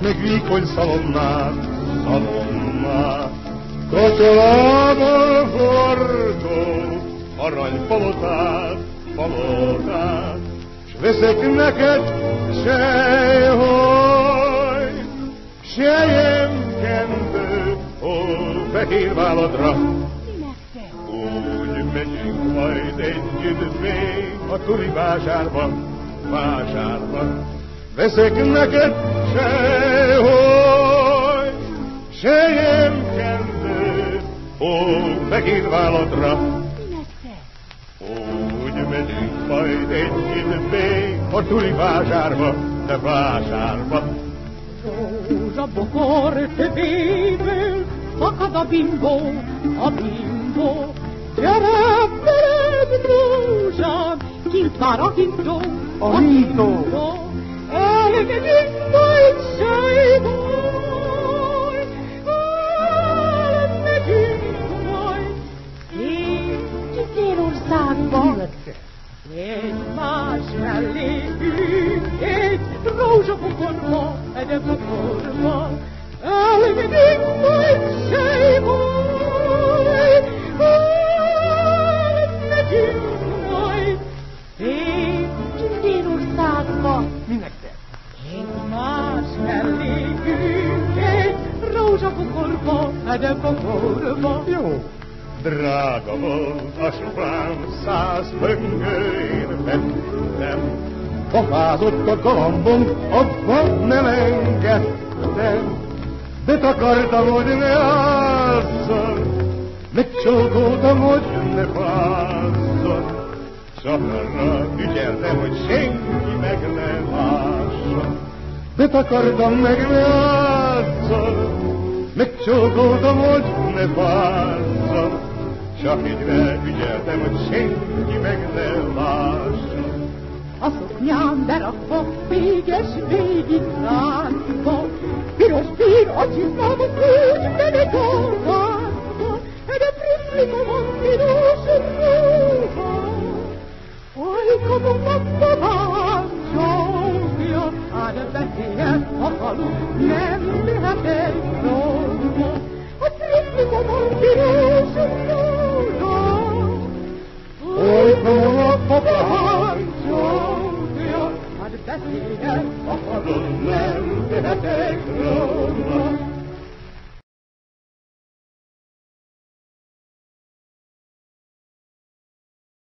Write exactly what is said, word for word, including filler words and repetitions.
meg vékony szalonnát, szalonnát. Kocsolából hordom aranypalotát, palotát, s veszek neked sejhaj, selyemkendő, ó, fehér válladra. Úgy megyünk majd együtt még a tuli vásárba, vásárba. Veszek neked sejhaj, selyemkendő, ó, fehér válladra. Úgy megyünk majd együtt még a tuli vásárba, de vásárba. Rózsa bokor tövéből fakad a bimbó, a bimbó. Gyere, veled, rózsám, kint vár a hintó, a hintó. Elmegyünk majd sejbaj, elmegyünk majd egy Térországba. Egymás mellé ülünk egy rózsabokorba, egy bokorba. Elmegyünk majd sejbaj, elmegyünk majd egy Térországba. Minek te? Egymás mellé ülünk egy rózsabokorba, egy bokorba. Jó. Drága volt a sopán, száz pöngőjén vettem. Pofázott a galambom, abban nem engedtem. De takartam, hogy ne ázzon, megcsókoltam, hogy ne fázzon. Csak arra ügyeltem, hogy senki meg ne lásson. De takartam, meg ne ázzon, megcsókoltam, hogy ne fázzon. Csak egyre ügyeltem, hogy senki meg ne lásson. A szoknyám berakva, véges végig ráncba, piros bír a csizmába, úgy